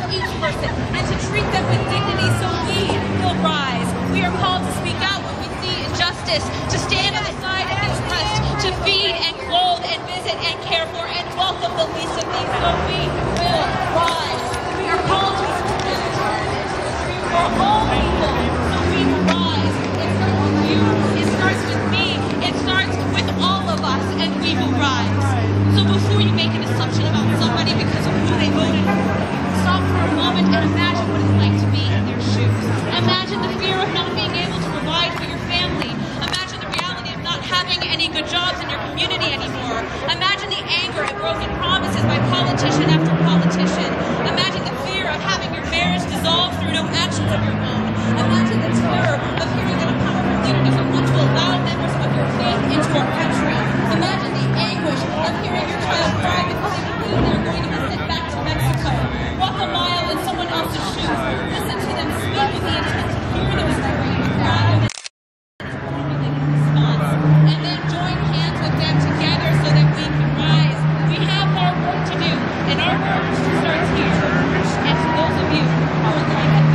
each person and to treat them with dignity so we will rise. We are called to speak out when we see injustice, to stand on the side of the oppressed, to feed and clothe and visit and care for and welcome the least of these so we will rise. We are called to for all people so we will rise. It starts with you, it starts with me, it starts with all of us and we will rise. So before you make an assumption about somebody because of who they voted for, stop for a moment and imagine what it's like to be in their shoes. Imagine the fear of not being able to provide for your family. Imagine the reality of not having any good jobs in your community anymore. Imagine the anger at broken promises by politician after politician. Imagine the fear of having your marriage dissolved through no actions of your own. Imagine the terror of hearing that a powerful leader doesn't want to allow members of your faith into our country. Imagine the anguish of hearing your child cry because they believe they're going to be sent back to Mexico. Walk a mile in someone else's shoes. Listen to them speak with the intent to hear their story rather than formulating a response. And then join hands with them together so that we can rise. We have hard work to do, and our work starts here. And to those of you who are going to